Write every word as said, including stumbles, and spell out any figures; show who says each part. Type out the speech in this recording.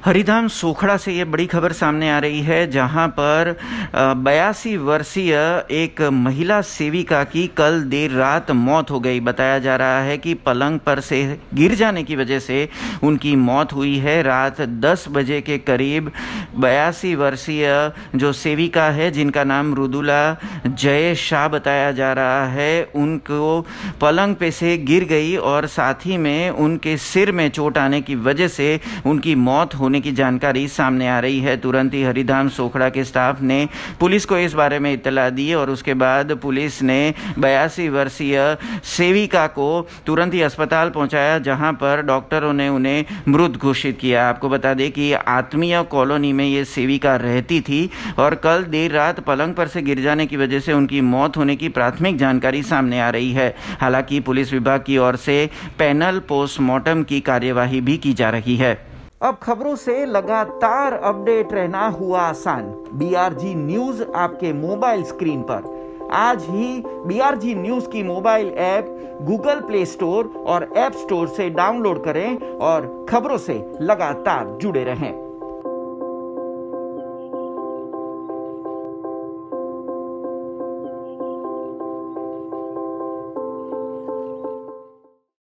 Speaker 1: हरिधाम सोखड़ा से ये बड़ी खबर सामने आ रही है, जहां पर बयासी वर्षीय एक महिला सेविका की कल देर रात मौत हो गई। बताया जा रहा है कि पलंग पर से गिर जाने की वजह से उनकी मौत हुई है। रात दस बजे के करीब बयासी वर्षीय जो सेविका है, जिनका नाम रुदुला जय शाह बताया जा रहा है, उनको पलंग पे से गिर गई और साथ ही में उनके सिर में चोट आने की वजह से उनकी मौत होने की जानकारी सामने आ रही है। तुरंत ही हरिधाम सोखड़ा के स्टाफ ने पुलिस को इस बारे में इत्तला दी और उसके बाद पुलिस ने बयासी वर्षीय सेविका को तुरंत ही अस्पताल पहुंचाया, जहां पर डॉक्टरों ने उन्हें मृत घोषित किया। आपको बता दें कि आत्मीय कॉलोनी में ये सेविका रहती थी और कल देर रात पलंग पर से गिर जाने की वजह से उनकी मौत होने की प्राथमिक जानकारी सामने आ रही है। हालांकि पुलिस विभाग की ओर से पैनल पोस्टमार्टम की कार्यवाही भी की जा रही है। अब खबरों से लगातार अपडेट रहना हुआ आसान। बीआरजी न्यूज आपके मोबाइल स्क्रीन पर। आज ही बीआरजी न्यूज की mobile app Google play store और ऐप स्टोर से डाउनलोड करें और खबरों से लगातार जुड़े रहें।